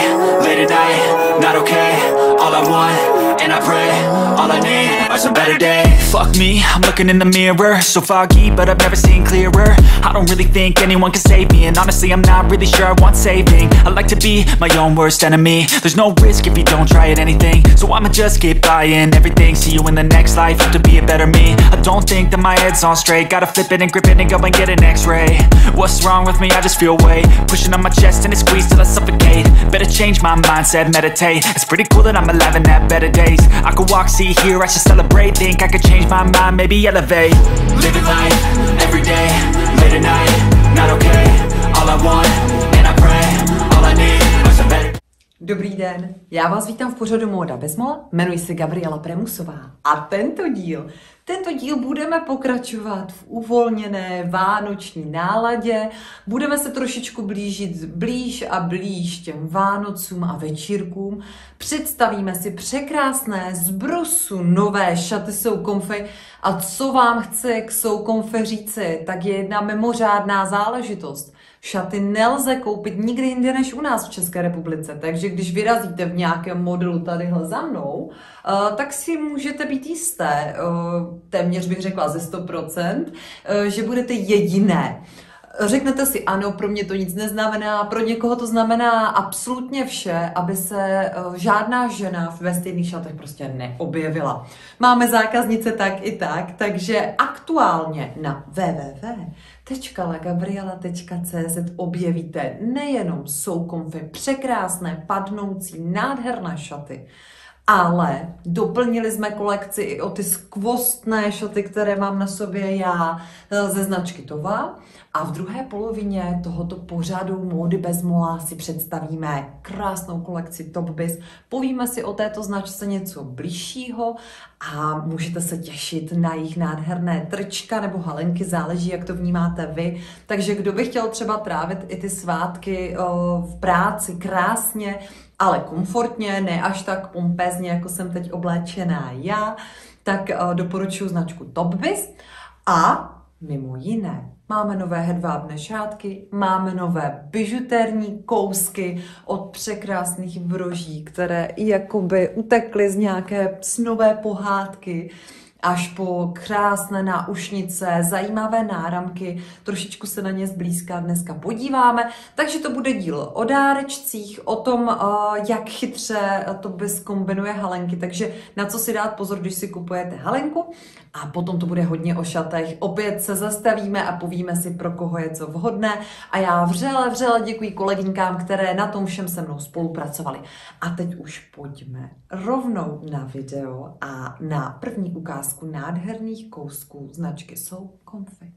late at night, not okay. All I want, and I pray, all I need are some better days. Fuck me, I'm looking in the mirror, so foggy, but I've never seen clearer. I don't really think anyone can save me, and honestly I'm not really sure I want saving. I like to be my own worst enemy. There's no risk if you don't try at anything, so I'ma just keep buying everything. See you in the next life, have to be a better me. I don't think that my head's on straight, gotta flip it and grip it and go and get an x-ray. What's wrong with me? I just feel weight pushing on my chest and it squeezes till I suffocate. Better change my mindset, meditate. It's pretty cool that I'm alive and have better days. I could walk, see, hear, I should celebrate. Think I could change my mind, maybe elevate. Living life, every day, late at night, not okay. All I want, and I pray, all I need are some better. Dobrý den, já vás vítám v pořadu Móda bez mola, jmenuji se Gabriela Premusová a tento díl budeme pokračovat v uvolněné vánoční náladě, budeme se trošičku blížit blíž a blíž těm Vánocům a večírkům, představíme si překrásné z Brosu nové šaty So Comfy a co vám chci k So Comfy říci, tak je jedna mimořádná záležitost. Šaty nelze koupit nikdy jinde než u nás v České republice, takže když vyrazíte v nějakém modelu tadyhle za mnou, tak si můžete být jisté, téměř bych řekla ze 100%, že budete jediné. Řeknete si, ano, pro mě to nic neznamená, pro někoho to znamená absolutně vše, aby se žádná žena ve stejných šatech prostě neobjevila. Máme zákaznice tak i tak, takže aktuálně na www.lagabriela.cz objevíte nejenom So Comfy, překrásné, padnoucí, nádherné šaty, ale doplnili jsme kolekci i o ty skvostné šaty, které mám na sobě já ze značky Tova. A v druhé polovině tohoto pořadu Módy bez mola si představíme krásnou kolekci Top Biz. Povíme si o této značce něco bližšího a můžete se těšit na jejich nádherné trčka nebo halenky, záleží, jak to vnímáte vy. Takže kdo by chtěl třeba trávit i ty svátky v práci krásně, ale komfortně, ne až tak pompézně, jako jsem teď obléčená já, tak doporučuji značku Top Biz. A mimo jiné máme nové hedvábné šátky, máme nové bižutérní kousky od překrásných broží, které jakoby utekly z nějaké snové pohádky, až po krásné náušnice, zajímavé náramky, trošičku se na ně zblízka dneska podíváme. Takže to bude díl o dárečcích, o tom, jak chytře to bez kombinuje halenky, takže na co si dát pozor, když si kupujete halenku. A potom to bude hodně o šatech. Opět se zastavíme a povíme si, pro koho je co vhodné. A já vřele děkuji kolegyňkám, které na tom všem se mnou spolupracovaly. A teď už pojďme rovnou na video a na první ukázku nádherných kousků značky So Comfy.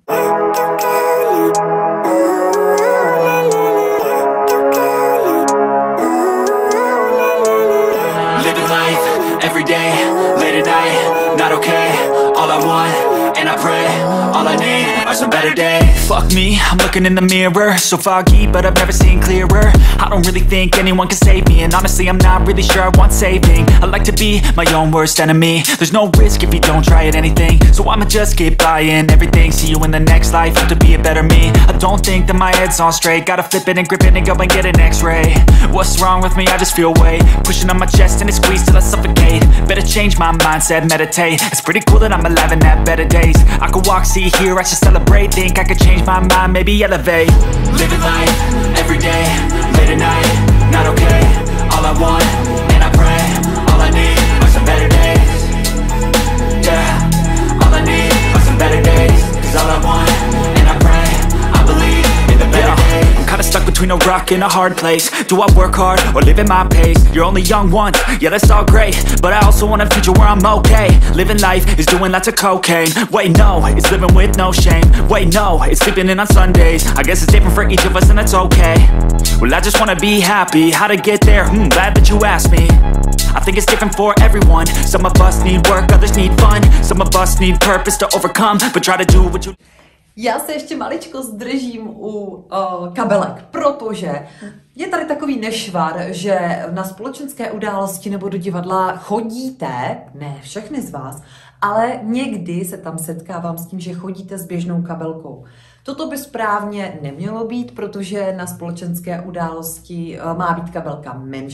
Living life, every day, late at night, not okay. All I want, and I pray, all I need are some better days. Fuck me, I'm looking in the mirror, so foggy, but I've never seen clearer. I don't really think anyone can save me, and honestly I'm not really sure I want saving. I like to be my own worst enemy. There's no risk if you don't try at anything, so I'ma just keep buying everything. See you in the next life, have to be a better me. I don't think that my head's on straight, gotta flip it and grip it and go and get an x-ray. What's wrong with me? I just feel weight pushing on my chest and it squeezes till I suffocate. Better change my mindset, meditate. It's pretty cool that I'm alive and have better days. I could walk, see, hear, I should celebrate. Think I could change my mind, maybe elevate. Living life, every day, late at night, not okay. All I want, and I pray, all I need are some better days. Yeah, all I need are some better days. Cause all I want, and I pray, I believe in the better days. I'm kinda stuck between a rock and a hard place. Do I work hard or live at my pace? You're only young once, yeah that's all great, but I also want a future where I'm okay. Living life is doing lots of cocaine. Wait no, it's living with no shame. Wait no, it's sleeping in on Sundays. I guess it's different for each of us and that's okay. Well I just wanna be happy, how to get there? Glad that you asked me. I think it's different for everyone. Some of us need work, others need fun. Some of us need purpose to overcome, but try to do what you... Já se ještě maličko zdržím u kabelek, protože je tady takový nešvar, že na společenské události nebo do divadla chodíte, ne všechny z vás, ale někdy se tam setkávám s tím, že chodíte s běžnou kabelkou. Toto by správně nemělo být, protože na společenské události má být kabelka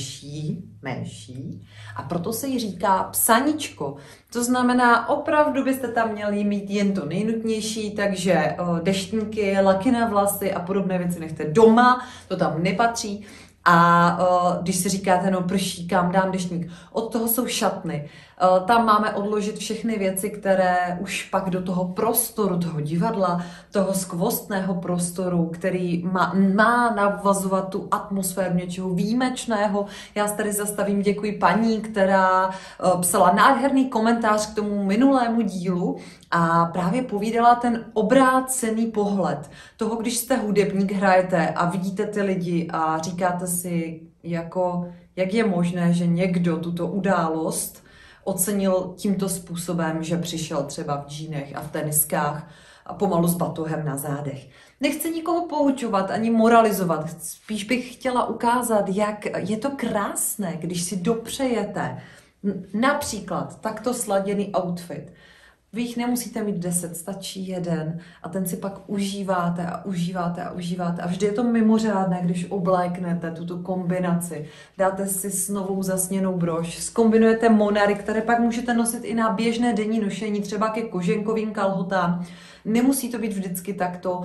menší a proto se jí říká psaničko. To znamená, opravdu byste tam měli mít jen to nejnutnější, takže deštníky, laky na vlasy a podobné věci nechte doma, to tam nepatří. A když si říkáte, no prší, kam dám deštník, od toho jsou šatny. Tam máme odložit všechny věci, které už pak do toho prostoru, toho divadla, toho skvostného prostoru, který má navazovat tu atmosféru něčeho výjimečného. Já se tady zastavím, děkuji paní, která psala nádherný komentář k tomu minulému dílu a právě povídala ten obrácený pohled toho, když jste hudebník, hrajete a vidíte ty lidi a říkáte si, jako, jak je možné, že někdo tuto událost ocenil tímto způsobem, že přišel třeba v džínech a v teniskách a pomalu s batohem na zádech. Nechci nikoho poučovat ani moralizovat, spíš bych chtěla ukázat, jak je to krásné, když si dopřejete například takto sladěný outfit. Vy jich nemusíte mít 10, stačí jeden a ten si pak užíváte a užíváte a užíváte. A vždy je to mimořádné, když obléknete tuto kombinaci. Dáte si s novou zasněnou brož, zkombinujete monary, které pak můžete nosit i na běžné denní nošení, třeba ke koženkovým kalhotám. Nemusí to být vždycky takto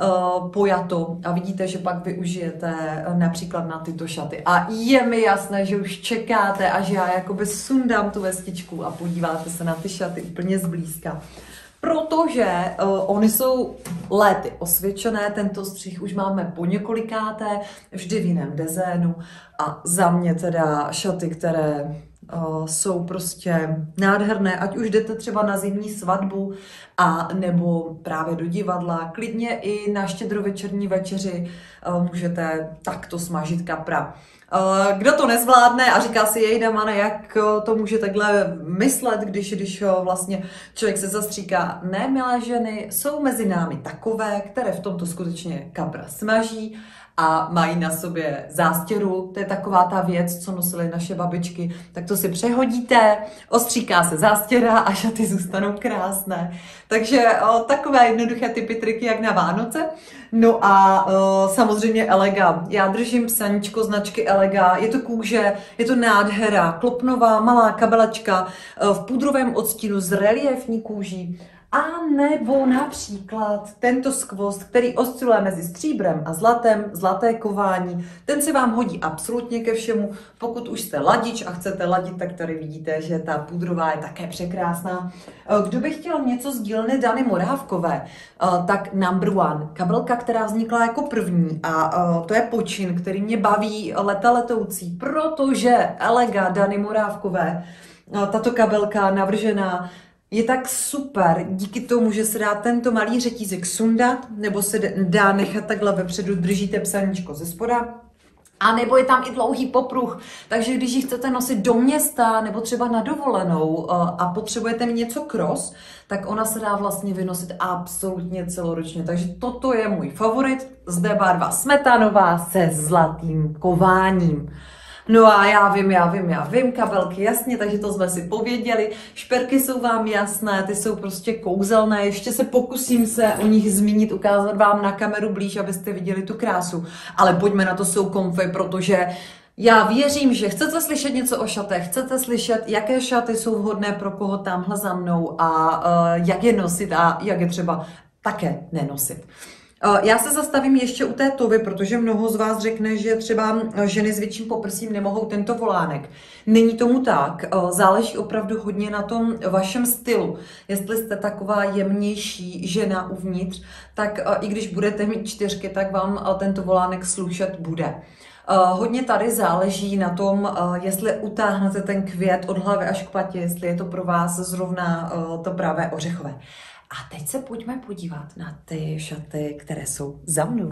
pojato a vidíte, že pak využijete například na tyto šaty. A je mi jasné, že už čekáte a že já jakoby sundám tu vestičku a podíváte se na ty šaty úplně zblízka. Protože oni jsou léty osvědčené, tento střih už máme po několikáté, vždy v jiném dezénu a za mě teda šaty, které jsou prostě nádherné, ať už jdete třeba na zimní svatbu a nebo právě do divadla, klidně i na štědrovečerní večeři můžete takto smažit kapra. Kdo to nezvládne a říká si, jej Damane, jak to může takhle myslet, když vlastně člověk se zastříká. Ne, milé ženy, jsou mezi námi takové, které v tomto skutečně kapra smaží a mají na sobě zástěru. To je taková ta věc, co nosily naše babičky. Tak to si přehodíte, ostříká se zástěra a šaty zůstanou krásné. Takže takové jednoduché typy triky, jak na Vánoce. No a samozřejmě Elega. Já držím psaničko značky Elega. Je to kůže, je to nádhera, klopnová malá kabelečka v pudrovém odstínu z reliefní kůží. A nebo například tento skvost, který osciluje mezi stříbrem a zlatem, zlaté kování, ten se vám hodí absolutně ke všemu. Pokud už jste ladič a chcete ladit, tak tady vidíte, že ta pudrová je také překrásná. Kdo by chtěl něco z dílny Dany Morávkové, tak number one, kabelka, která vznikla jako první a to je počin, který mě baví leta letoucí, protože Elega Dany Morávkové, tato kabelka navržená, je tak super díky tomu, že se dá tento malý řetízek sundat, nebo se dá nechat takhle vepředu, držíte psaníčko ze spoda, a nebo je tam i dlouhý popruh, takže když ji chcete nosit do města nebo třeba na dovolenou a potřebujete mít něco cross, tak ona se dá vlastně vynosit absolutně celoročně. Takže toto je můj favorit, zde barva smetanová se zlatým kováním. No a já vím, kabelky, jasně, takže to jsme si pověděli. Šperky jsou vám jasné, ty jsou prostě kouzelné, ještě se pokusím se o nich zmínit, ukázat vám na kameru blíž, abyste viděli tu krásu. Ale pojďme na to, jsou komfy, protože já věřím, že chcete slyšet něco o šatech, chcete slyšet, jaké šaty jsou vhodné pro koho tamhle za mnou a jak je nosit a jak je třeba také nenosit. Já se zastavím ještě u té tovy, protože mnoho z vás řekne, že třeba ženy s větším poprsím nemohou tento volánek. Není tomu tak, záleží opravdu hodně na tom vašem stylu. Jestli jste taková jemnější žena uvnitř, tak i když budete mít 4, tak vám tento volánek slušet bude. Hodně tady záleží na tom, jestli utáhnete ten květ od hlavy až k patě, jestli je to pro vás zrovna to pravé ořechové. A teď se pojďme podívat na ty šaty, které jsou za mnou.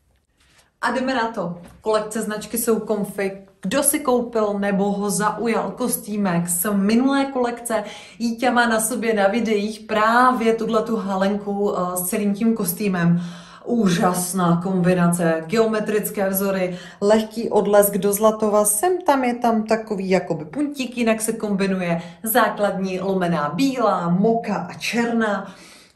A jdeme na to. Kolekce značky Jsou Comfy. Kdo si koupil nebo ho zaujal kostýmek z minulé kolekce, Jítě má na sobě na videích právě tuhletu halenku s celým tím kostýmem. Úžasná kombinace, geometrické vzory, lehký odlesk do zlatova, sem tam je tam takový jakoby puntík, jinak se kombinuje základní lomená bílá, moka a černá.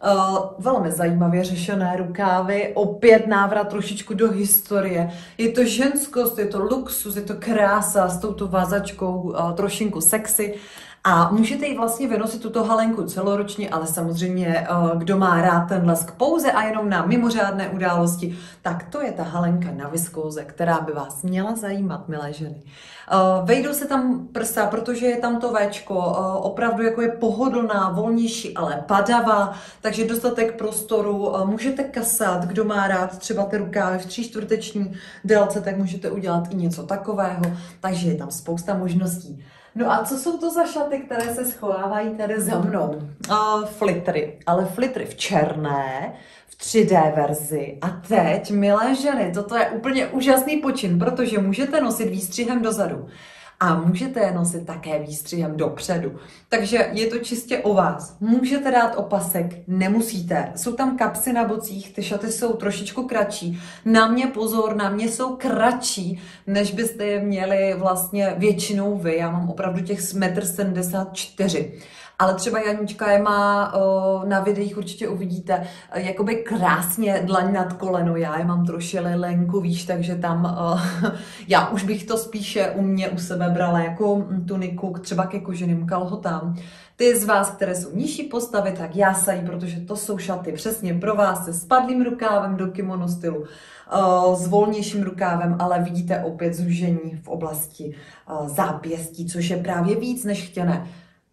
Velmi zajímavě řešené rukávy, opět návrat trošičku do historie. Je to ženskost, je to luxus, je to krása s touto vázačkou, trošinku sexy. A můžete ji vlastně vynosit tuto halenku celoročně, ale samozřejmě, kdo má rád ten lesk pouze a jenom na mimořádné události, tak to je ta halenka na viskóze, která by vás měla zajímat, milé ženy. Vejdou se tam prsa, protože je tam to véčko, opravdu jako je pohodlná, volnější, ale padavá, takže dostatek prostoru, můžete kasat, kdo má rád třeba ty rukávy v 3/4 délce, tak můžete udělat i něco takového, takže je tam spousta možností. No a co jsou to za šaty, které se schovávají tady za mnou? Flitry, ale flitry v černé, v 3D verzi. A teď, milé ženy, toto je úplně úžasný počin, protože můžete nosit výstřihem dozadu. A můžete je nosit také výstřihem dopředu. Takže je to čistě o vás. Můžete dát opasek, nemusíte. Jsou tam kapsy na bocích, ty šaty jsou trošičku kratší. Na mě pozor, na mě jsou kratší, než byste je měli vlastně většinou vy. Já mám opravdu těch 1,74 m. Ale třeba Janička je má, na videích určitě uvidíte, jakoby krásně dlaň nad koleno. Já je mám troši lenku, víš, takže tam já už bych to spíše u sebe brala jako tuniku, třeba ke koženým kalhotám. Ty z vás, které jsou nižší postavy, tak jásají, protože to jsou šaty přesně pro vás se spadlým rukávem do kimono stylu, s volnějším rukávem, ale vidíte opět zúžení v oblasti zápěstí, což je právě víc než chtěné.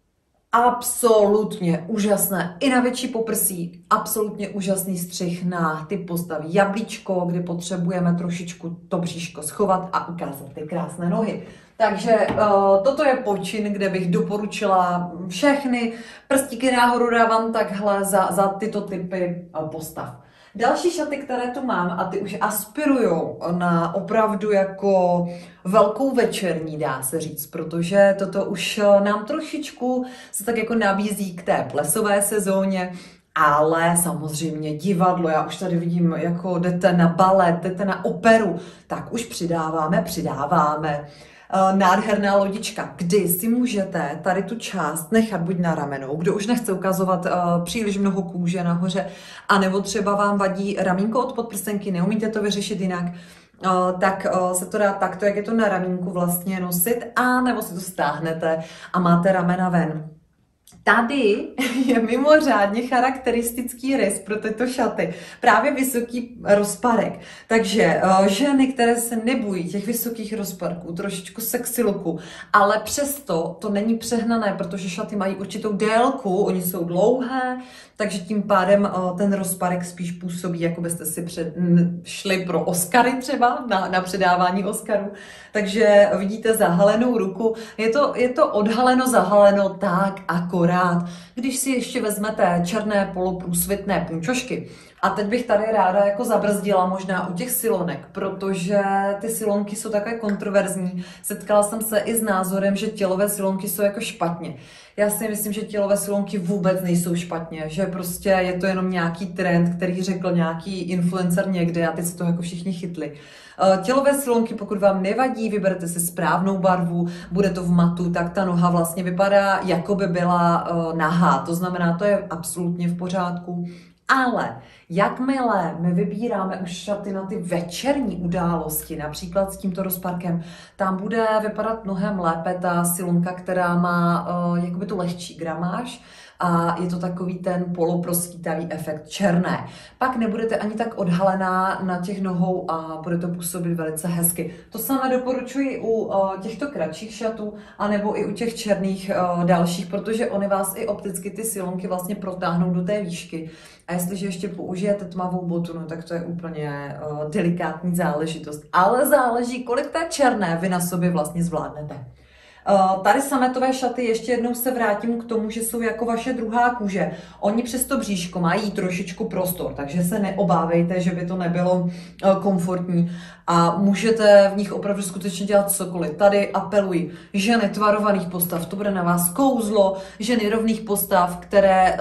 Absolutně úžasné, i na větší poprsí, absolutně úžasný střih na ty postavy jablíčko, kdy potřebujeme trošičku to bříško schovat a ukázat ty krásné nohy. Takže toto je počin, kde bych doporučila všechny prstíky nahoru dávám takhle za tyto typy postav. Další šaty, které tu mám, a ty už aspirujou na opravdu jako velkou večerní, dá se říct, protože toto už nám trošičku se tak jako nabízí k té plesové sezóně, ale samozřejmě divadlo, já už tady vidím, jako jdete na balet, jdete na operu, tak už přidáváme. Nádherná lodička, kdy si můžete tady tu část nechat buď na ramenou, kdo už nechce ukazovat příliš mnoho kůže nahoře, anebo třeba vám vadí ramínko od podprsenky, neumíte to vyřešit jinak, tak se to dá takto, jak je to na ramínku vlastně nosit, a nebo si to stáhnete a máte ramena ven. Tady je mimořádně charakteristický rys pro tyto šaty. Právě vysoký rozparek. Takže ženy, které se nebojí těch vysokých rozparků, trošičku sexy looku, ale přesto to není přehnané, protože šaty mají určitou délku, oni jsou dlouhé, takže tím pádem ten rozparek spíš působí, jako byste si šli pro Oscary třeba, na předávání Oscarů. Takže vidíte zahalenou ruku, je to odhaleno, zahaleno tak akorát. Když si ještě vezmete černé poloprůsvitné punčošky, a teď bych tady ráda jako zabrzdila možná u těch silonek, protože ty silonky jsou takové kontroverzní. Setkala jsem se i s názorem, že tělové silonky jsou jako špatně. Já si myslím, že tělové silonky vůbec nejsou špatně, že prostě je to jenom nějaký trend, který řekl nějaký influencer někde a teď se to jako všichni chytli. Tělové silonky, pokud vám nevadí, vyberete si správnou barvu, bude to v matu, tak ta noha vlastně vypadá, jako by byla nahá. To znamená, to je absolutně v pořádku. Ale jakmile my vybíráme už šaty na ty večerní události, například s tímto rozparkem, tam bude vypadat mnohem lépe ta silonka, která má jakoby tu lehčí gramáž, a je to takový ten poloprosvítavý efekt černé. Pak nebudete ani tak odhalená na těch nohou a bude to působit velice hezky. To samé doporučuji u těchto kratších šatů, anebo i u těch černých dalších, protože oni vás i opticky ty silonky vlastně protáhnou do té výšky. A jestliže ještě použijete tmavou botu, no, tak to je úplně delikátní záležitost. Ale záleží, kolik té černé vy na sobě vlastně zvládnete. Tady sametové šaty, ještě jednou se vrátím k tomu, že jsou jako vaše druhá kůže. Oni přes to bříško mají trošičku prostor, takže se neobávejte, že by to nebylo komfortní a můžete v nich opravdu skutečně dělat cokoliv. Tady apeluji, ženy tvarovaných postav, to bude na vás kouzlo, ženy rovných postav, které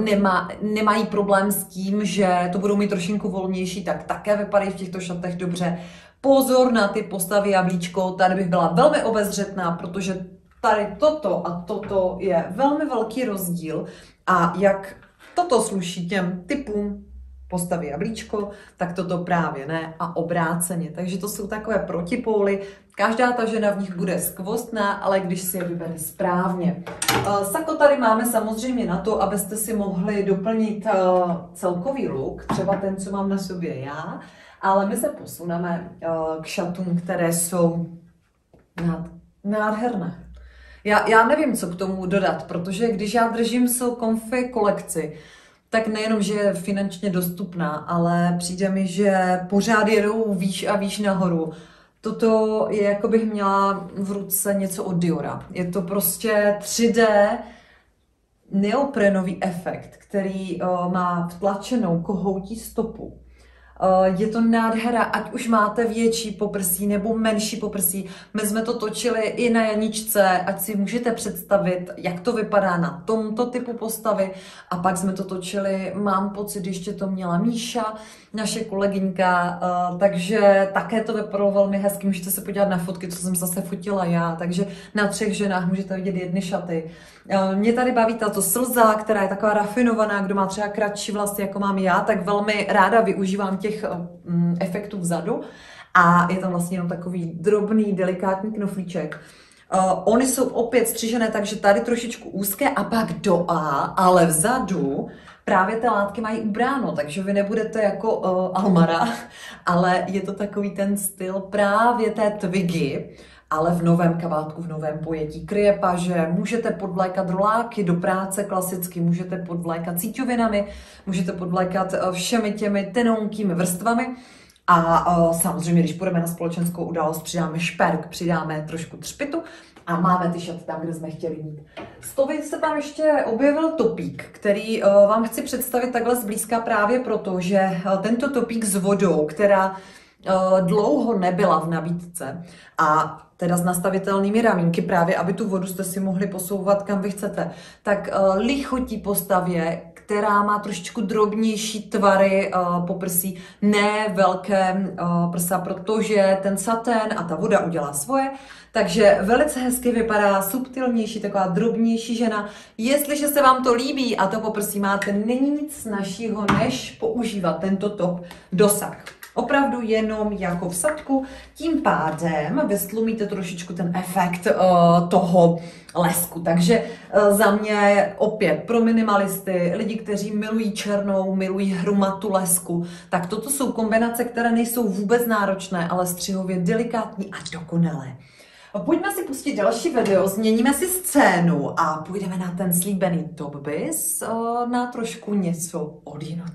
nemají problém s tím, že to budou mít trošinku volnější, tak také vypadají v těchto šatech dobře. Pozor na ty postavy jablíčko, tady bych byla velmi obezřetná, protože tady toto a toto je velmi velký rozdíl a jak toto sluší těm typům postavy jablíčko, tak toto právě ne a obráceně. Takže to jsou takové protipóly. Každá ta žena v nich bude skvostná, ale když si je vybere správně. Sako tady máme samozřejmě na to, abyste si mohli doplnit celkový look, třeba ten, co mám na sobě já, ale my se posuneme k šatům, které jsou nádherné. Já nevím, co k tomu dodat, protože když já držím So Comfy kolekci, tak nejenom, že je finančně dostupná, ale přijde mi, že pořád jedou výš a výš nahoru. Toto je, jako bych měla v ruce něco od Diora. Je to prostě 3D neoprenový efekt, který má vtlačenou kohoutí stopu. Je to nádhera, ať už máte větší poprsí nebo menší poprsí. My jsme to točili i na Janičce, ať si můžete představit, jak to vypadá na tomto typu postavy. A pak jsme to točili, mám pocit, ještě to měla Míša, naše kolegyňka, takže také to vypadalo velmi hezky. Můžete se podívat na fotky, co jsem zase fotila já, takže na 3 ženách můžete vidět jedny šaty. Mě tady baví tato slza, která je taková rafinovaná, kdo má třeba kratší vlasy, jako mám já, tak velmi ráda využívám těch efektů vzadu. A je tam vlastně jenom takový drobný, delikátní knoflíček. Ony jsou opět střižené, takže tady trošičku úzké a pak do A, ale vzadu právě ty látky mají ubráno, takže vy nebudete jako Almara, ale je to takový ten styl právě té Twiggy, ale v novém kabátku, v novém pojetí. Kryje paže, můžete podvlékat roláky do práce klasicky, můžete podvlékat síťovinami, můžete podvlékat všemi těmi tenonkými vrstvami. A samozřejmě, když půjdeme na společenskou událost, přidáme šperk, přidáme trošku třpitu a máme ty šaty tam, kde jsme chtěli mít. Z toho se tam ještě objevil topík, který vám chci představit takhle zblízka právě proto, že tento topík s vodou, která dlouho nebyla v nabídce a teda s nastavitelnými ramínky, právě aby tu vodu jste si mohli posouvat kam vy chcete, tak lichotí postavě, která má trošičku drobnější tvary poprsí, ne velké prsa, protože ten satén a ta voda udělá svoje, takže velice hezky vypadá, subtilnější, taková drobnější žena. Jestliže se vám to líbí a to poprsí máte, není nic snazšího, než používat tento top dosah. Opravdu jenom jako v sadku, tím pádem vy stlumíte trošičku ten efekt toho lesku. Takže za mě opět pro minimalisty, lidi, kteří milují černou, milují hrumatu lesku, tak toto jsou kombinace, které nejsou vůbec náročné, ale střihově delikátní a dokonalé. Pojďme si pustit další video, změníme si scénu a půjdeme na ten slíbený top bis na trošku něco odjinud.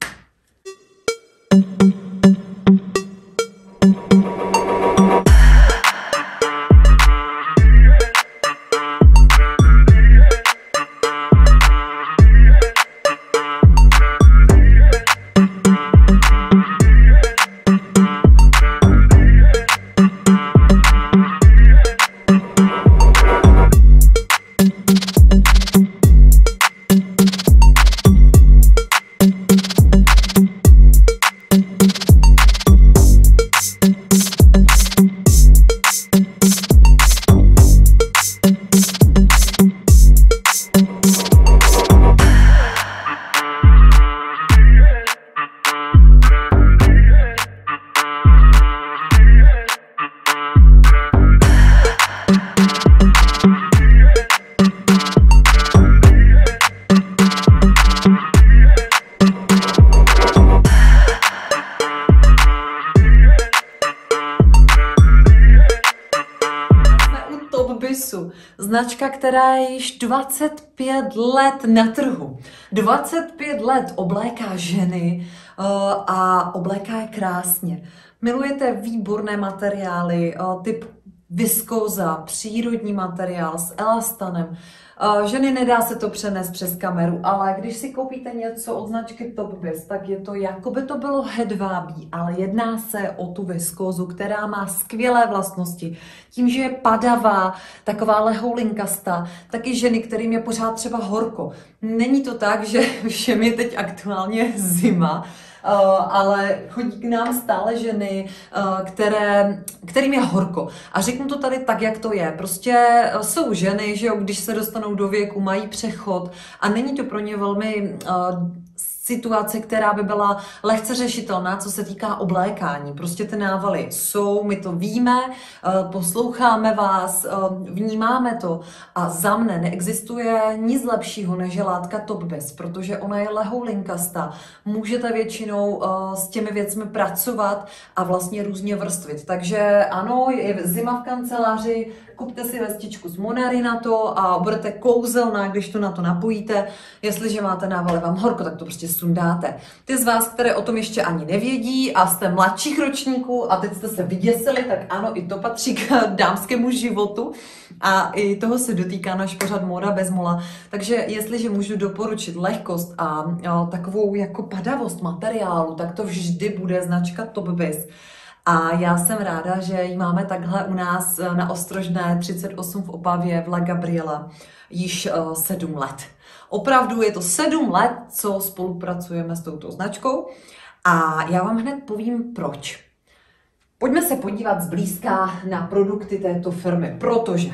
Značka, která je již 25 let na trhu. 25 let obléká ženy a obléká je krásně. Milujete výborné materiály, typ viskóza, přírodní materiál s elastanem. Ženy, nedá se to přenést přes kameru, ale když si koupíte něco od značky Top Bis, tak je to jako by to bylo hedvábí, ale jedná se o tu viskózu, která má skvělé vlastnosti. Tím, že je padavá, taková lehoulinkastá, taky ženy, kterým je pořád třeba horko. Není to tak, že všem je teď aktuálně zima, ale chodí k nám stále ženy, kterým je horko. A řeknu to tady tak, jak to je. Prostě jsou ženy, že jo, když se dostanou do věku, mají přechod a není to pro ně velmi situace, která by byla lehce řešitelná, co se týká oblékání. Prostě ty návaly jsou, my to víme, posloucháme vás, vnímáme to a za mne neexistuje nic lepšího než látka Top Biz, protože ona je lehoulinkastá. Můžete většinou s těmi věcmi pracovat a vlastně různě vrstvit. Takže ano, je zima v kanceláři, kupte si vestičku z Monary na to a budete kouzelná, když to na to napojíte. Jestliže máte návaly vám horko, tak to prostě sundáte. Ty z vás, které o tom ještě ani nevědí a jste mladších ročníků a teď jste se vyděsili, tak ano, i to patří k dámskému životu a i toho se dotýká náš pořad Móda bez mola. Takže jestliže můžu doporučit lehkost a takovou jako padavost materiálu, tak to vždy bude značka Top Biz. A já jsem ráda, že ji máme takhle u nás na Ostrožné 38 v Opavě v La Gabriela již 7 let. Opravdu je to 7 let, co spolupracujeme s touto značkou a já vám hned povím proč. Pojďme se podívat zblízka na produkty této firmy, protože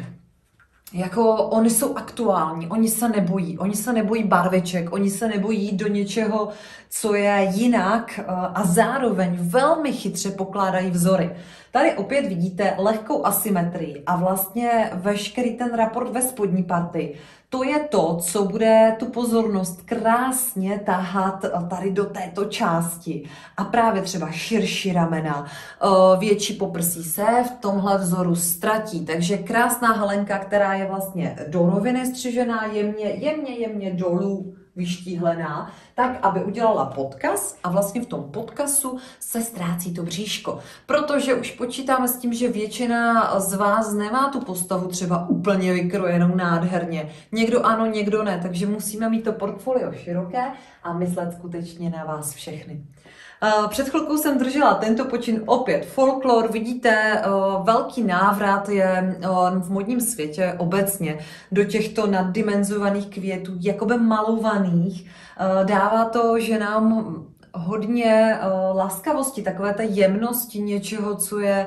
jako oni jsou aktuální, oni se nebojí barviček, oni se nebojí jít do něčeho, co je jinak a zároveň velmi chytře pokládají vzory. Tady opět vidíte lehkou asymetrii a vlastně veškerý ten raport ve spodní partii. To je to, co bude tu pozornost krásně tahat tady do této části. A právě třeba širší ramena, větší poprsí se v tomhle vzoru ztratí. Takže krásná halenka, která je vlastně do roviny střižená, jemně dolů vyštíhlená, tak, aby udělala podkas a vlastně v tom podkasu se ztrácí to bříško. Protože už počítáme s tím, že většina z vás nemá tu postavu třeba úplně vykrojenou nádherně. Někdo ano, někdo ne, takže musíme mít to portfolio široké a myslet skutečně na vás všechny. Před chvilkou jsem držela tento počin opět folklor. Vidíte, velký návrat je v modním světě obecně do těchto naddimenzovaných květů, jakoby malovaných. Dává to ženám hodně laskavosti, takové té jemnosti něčeho, co je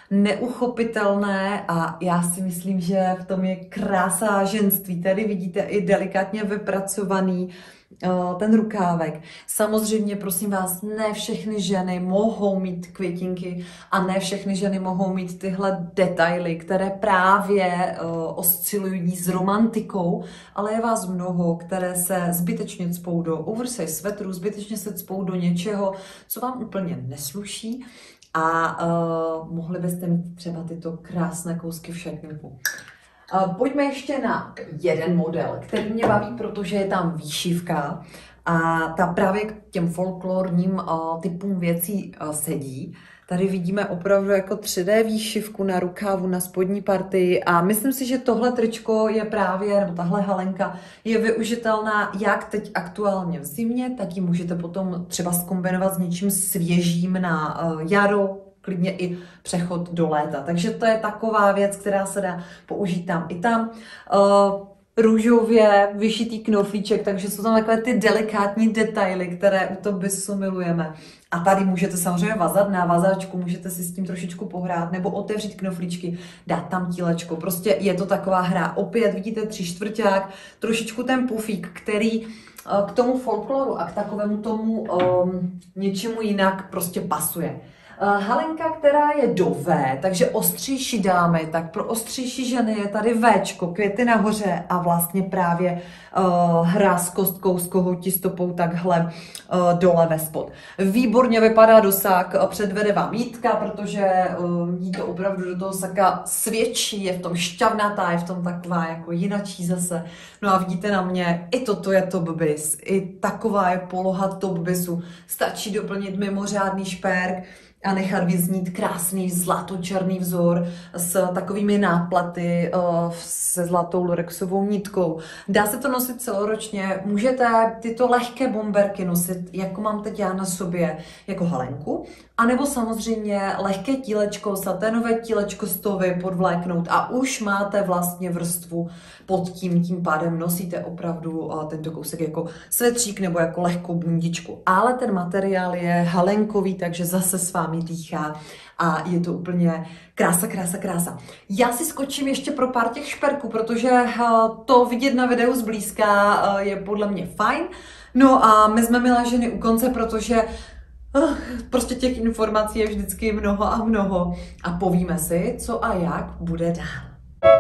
neuchopitelné a já si myslím, že v tom je krása ženství. Tady vidíte i delikátně vypracovaný ten rukávek. Samozřejmě, prosím vás, ne všechny ženy mohou mít květinky a ne všechny ženy mohou mít tyhle detaily, které právě oscilují s romantikou, ale je vás mnoho, které se zbytečně cpou do oversize svetru, zbytečně se cpou do něčeho, co vám úplně nesluší a mohli byste mít třeba tyto krásné kousky v šatníku. Pojďme ještě na jeden model, který mě baví, protože je tam výšivka a ta právě k těm folklorním typům věcí sedí. Tady vidíme opravdu jako 3D výšivku na rukávu, na spodní partii a myslím si, že tohle tričko je právě, nebo tahle halenka je využitelná jak teď aktuálně v zimě, tak ji můžete potom třeba zkombinovat s něčím svěžím na jaro, klidně i přechod do léta. Takže to je taková věc, která se dá použít tam i tam. Růžově vyšitý knoflíček, takže jsou tam takové ty delikátní detaily, které u Top Bizu milujeme. A tady můžete samozřejmě vazat na vazačku, můžete si s tím trošičku pohrát, nebo otevřít knoflíčky, dát tam tílečko. Prostě je to taková hra. Opět vidíte 3/4, trošičku ten pufík, který k tomu folkloru a k takovému tomu něčemu jinak prostě pasuje. Halenka, která je do V, takže ostřejší dámy, tak pro ostřejší ženy je tady Včko, květy nahoře a vlastně právě hra s kostkou, s kohoutí stopou takhle dole ve spod. Výborně vypadá dosák, předvede vám Jítka, protože jí to opravdu do toho saka svědčí, je v tom šťavnatá, je v tom taková jako jinačí zase. No a vidíte na mě, i toto je Top Biz, i taková je poloha Top Bizu. Stačí doplnit mimořádný šperk a nechat vyznít krásný zlatočerný vzor s takovými náplaty se zlatou lorexovou nitkou. Dá se to nosit celoročně, můžete tyto lehké bomberky nosit, jako mám teď já na sobě, jako halenku, anebo samozřejmě lehké tílečko, saténové tílečko z tovy podvléknout a už máte vlastně vrstvu pod tím pádem nosíte opravdu tento kousek jako svetřík nebo jako lehkou bundičku. Ale ten materiál je halenkový, takže zase s vámi dýchá a je to úplně krása, krása, krása. Já si skočím ještě pro pár těch šperků, protože to vidět na videu zblízka je podle mě fajn. No a my jsme milé ženy u konce, protože prostě těch informací je vždycky mnoho a mnoho a povíme si, co a jak bude dál.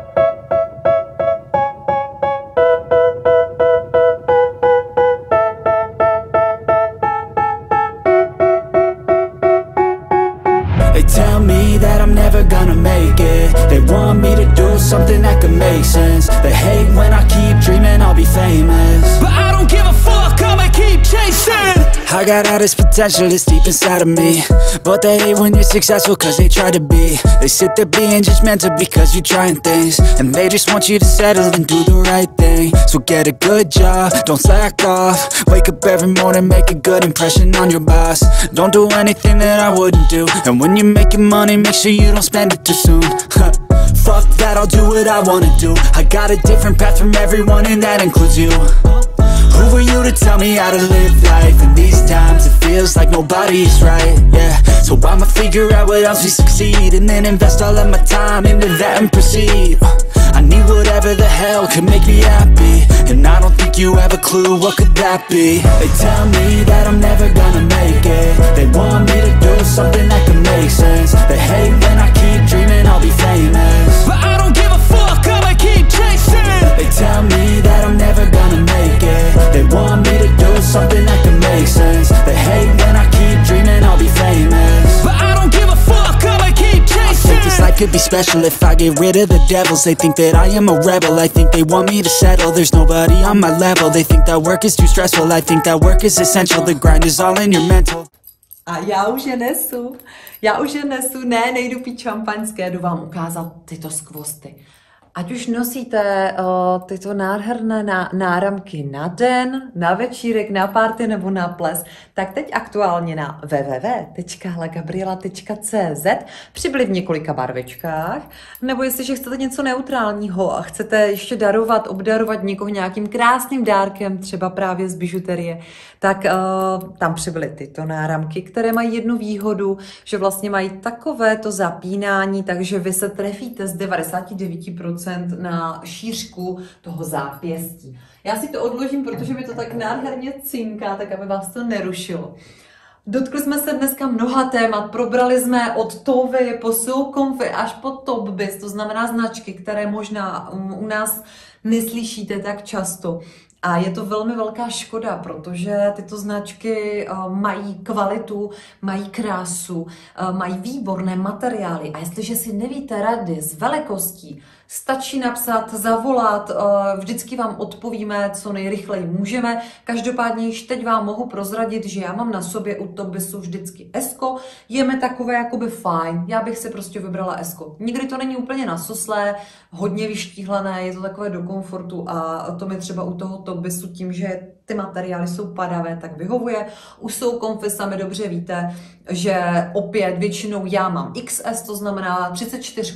They tell me that I'm never gonna make it. They want me to do something that could make sense. They hate when I keep dreaming I'll be famous, but I don't give a fuck, I'ma keep chasing. I got all this potential that's deep inside of me, but they hate when you're successful cause they try to be. They sit there being judgmental because you're trying things, and they just want you to settle and do the right thing. So get a good job, don't slack off. Wake up every morning, make a good impression on your boss. Don't do anything that I wouldn't do, and when you're making money, make sure you don't spend it too soon. Fuck that, I'll do what I wanna do. I got a different path from everyone and that includes you. Who are you to tell me how to live life? In these times it feels like nobody's right, yeah. So I'ma figure out what else we succeed, and then invest all of my time into that and proceed. I need whatever the hell could make me happy, and I don't think you have a clue what could that be. They tell me that I'm never gonna make it. They want me to do something that could make sense. They hate when I keep dreaming I'll be famous, but I don't give a fuck, I'ma keep chasing. They tell me that I'm never gonna make it. They want me to do something that could make sense. They hate when I keep dreaming I'll be famous, but I don't give a fuck, I'ma keep chasing. I think this life could be special if I get rid of the devils. They think that I am a rebel, I think they want me to settle. There's nobody on my level. They think that work is too stressful, I think that work is essential. The grind is all in your mental. A já už je nesu, ne, nejdu pít šampaňské, jdu vám ukázat tyto skvosty. Ať už nosíte tyto nádherné náramky na den, na večírek, na party nebo na ples, tak teď aktuálně na www.lagabriela.cz přibyly v několika barvičkách, nebo jestliže chcete něco neutrálního a chcete ještě darovat, obdarovat někoho nějakým krásným dárkem, třeba právě z bižuterie, tak tam přibyly tyto náramky, které mají jednu výhodu, že vlastně mají takovéto zapínání, takže vy se trefíte z 99% na šířku toho zápěstí. Já si to odložím, protože mi to tak nádherně cinká, tak aby vás to nerušilo. Dotkli jsme se dneska mnoha témat, probrali jsme od tovy po SoComfy až po Topbiz, to znamená značky, které možná u nás neslyšíte tak často. A je to velmi velká škoda, protože tyto značky mají kvalitu, mají krásu, mají výborné materiály. A jestliže si nevíte rady s velikostí, stačí napsat, zavolat, vždycky vám odpovíme, co nejrychleji můžeme. Každopádně již teď vám mohu prozradit, že já mám na sobě u Topbizu vždycky S-ko. Je mi takové jakoby fajn, já bych si prostě vybrala S-ko. Nikdy to není úplně nasoslé, hodně vyštíhlené, je to takové do komfortu a to mi třeba u toho Topbizu tím, že ty materiály jsou padavé, tak vyhovuje. U SoComfy sami dobře víte, že opět většinou já mám XS, to znamená 34.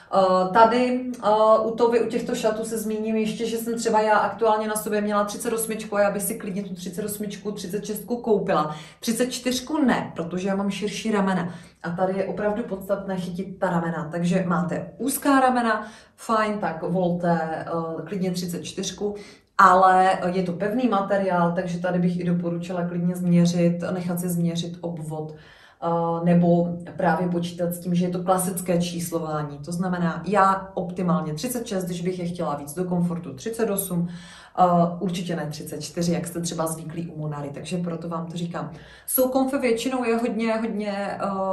Tady u těchto šatů se zmíním ještě, že jsem třeba já aktuálně na sobě měla 38 a já bych si klidně tu 38, 36 koupila. 34 ne, protože já mám širší ramena. A tady je opravdu podstatné chytit ta ramena. Takže máte úzká ramena, fajn, tak volte klidně 34. Ale je to pevný materiál, takže tady bych i doporučila klidně změřit, nechat si změřit obvod, nebo právě počítat s tím, že je to klasické číslování. To znamená, já optimálně 36, když bych je chtěla víc do komfortu 38, určitě ne 34, jak jste třeba zvyklí u Monary, takže proto vám to říkám. SoComfy většinou je hodně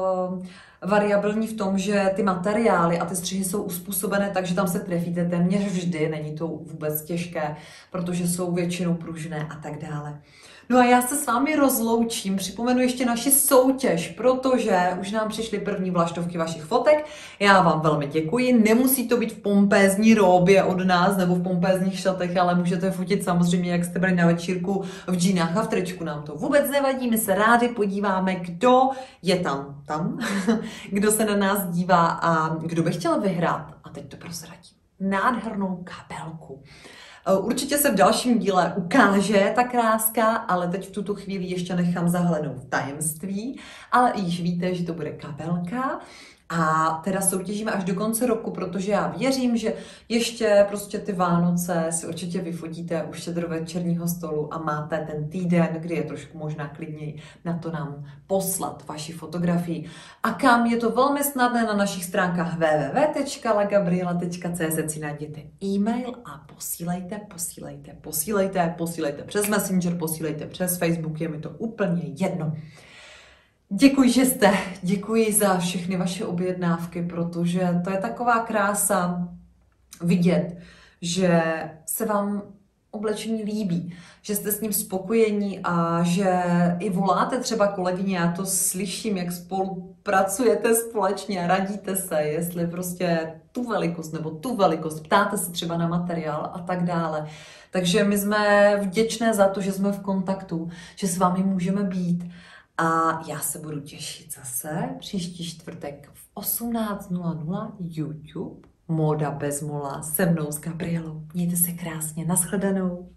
variabilní v tom, že ty materiály a ty střihy jsou uspůsobené, takže tam se trefíte téměř vždy, není to vůbec těžké, protože jsou většinou pružné a tak dále. No a já se s vámi rozloučím, připomenu ještě naši soutěž, protože už nám přišly první vlaštovky vašich fotek. Já vám velmi děkuji, nemusí to být v pompézní róbě od nás nebo v pompézních šatech, ale můžete fotit samozřejmě, jak jste byli na večírku v džínách a v tričku, nám to vůbec nevadí, my se rádi podíváme, kdo je tam, kdo se na nás dívá a kdo by chtěl vyhrát. A teď to prozradím. Nádhernou kabelku. Určitě se v dalším díle ukáže ta kráska, ale teď v tuto chvíli ještě nechám zahlednout tajemství, ale již víte, že to bude kabelka. A teda soutěžíme až do konce roku, protože já věřím, že ještě prostě ty Vánoce si určitě vyfotíte u štědrovečerního stolu a máte ten týden, kdy je trošku možná klidněji na to nám poslat vaši fotografii. A kam je to velmi snadné na našich stránkách www.lagabriela.cz si najděte e-mail a posílejte přes Messenger, posílejte přes Facebook, je mi to úplně jedno. Děkuji, že jste. Děkuji za všechny vaše objednávky, protože to je taková krása vidět, že se vám oblečení líbí, že jste s ním spokojení a že i voláte třeba kolegyně, já to slyším, jak spolupracujete společně a radíte se, jestli prostě tu velikost, ptáte se třeba na materiál a tak dále. Takže my jsme vděčné za to, že jsme v kontaktu, že s vámi můžeme být. A já se budu těšit zase příští čtvrtek v 18:00 YouTube. Móda bez mola se mnou s Gabrielou. Mějte se krásně, nashledanou.